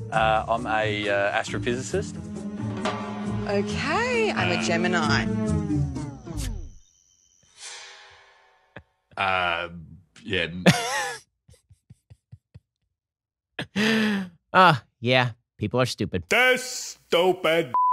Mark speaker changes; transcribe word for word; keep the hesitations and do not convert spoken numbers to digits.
Speaker 1: Uh, I'm a uh, astrophysicist.
Speaker 2: Okay, I'm a Gemini.
Speaker 3: Uh, yeah.
Speaker 4: Ah, uh, yeah. People are stupid.
Speaker 3: That's stupid.